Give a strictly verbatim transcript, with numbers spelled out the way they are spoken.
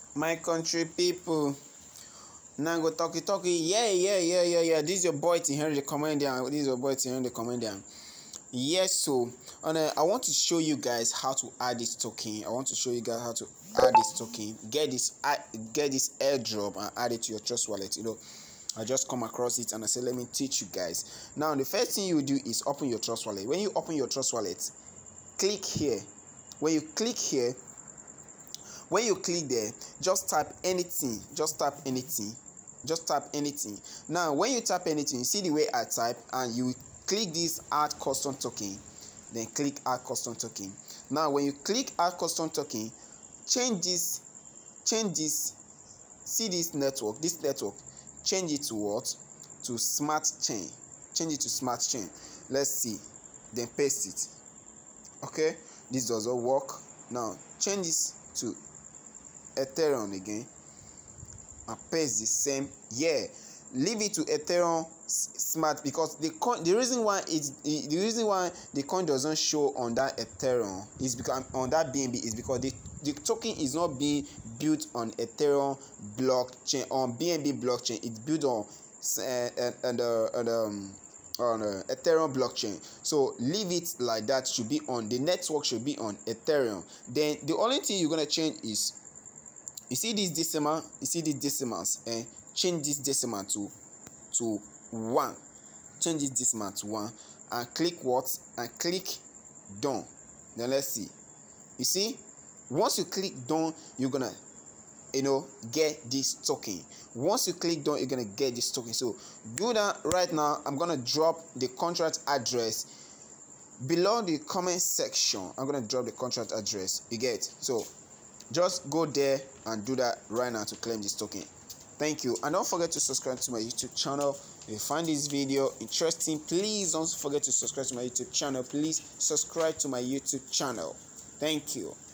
My country people, now go talky talky. Yeah, yeah, yeah, yeah, yeah. This is your boy T Henry the Comedian. This is your boy T Henry the Comedian. Yes, so and uh, I want to show you guys how to add this token. I want to show you guys how to add this token. Get this, add, get this airdrop and add it to your Trust Wallet. You know, I just come across it and I say, let me teach you guys. Now, the first thing you do is open your Trust Wallet. When you open your Trust Wallet, click here. When you click here. When you click there, just type anything. Just type anything. Just type anything. Now, when you type anything, you see the way I type, and you click this add custom token. Then click add custom token. Now, when you click add custom token, change this. Change this. See this network. This network. Change it to what? To smart chain. Change it to smart chain. Let's see. Then paste it. Okay. This doesn't work. Now, change this to Ethereum again and paste the same. Yeah, leave it to Ethereum smart, because the coin, the reason why it's the, the reason why the coin doesn't show on that Ethereum is because on that B N B is because the the token is not being built on Ethereum blockchain, on B N B blockchain. It's built on uh, and uh, and um on uh, Ethereum blockchain. So leave it like that. Should be on the network, should be on Ethereum. Then the only thing you're gonna change is, you see this decimal, you see these decimals, and eh? Change this decimal to to one. Change this decimal to one and click what? And click done. Then let's see. You see, once you click done, you're gonna, you know, get this token. Once you click done, you're gonna get this token. So do that right now. I'm gonna drop the contract address below the comment section. I'm gonna drop the contract address. You get? So just go there and do that right now to claim this token. Thank you, and don't forget to subscribe to my YouTube channel. If you find this video interesting, please don't forget to subscribe to my YouTube channel. Please subscribe to my YouTube channel. Thank you.